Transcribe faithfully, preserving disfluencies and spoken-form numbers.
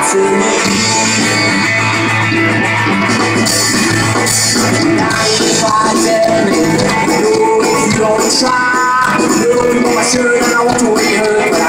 Try, you know my shirt and I want to wear her.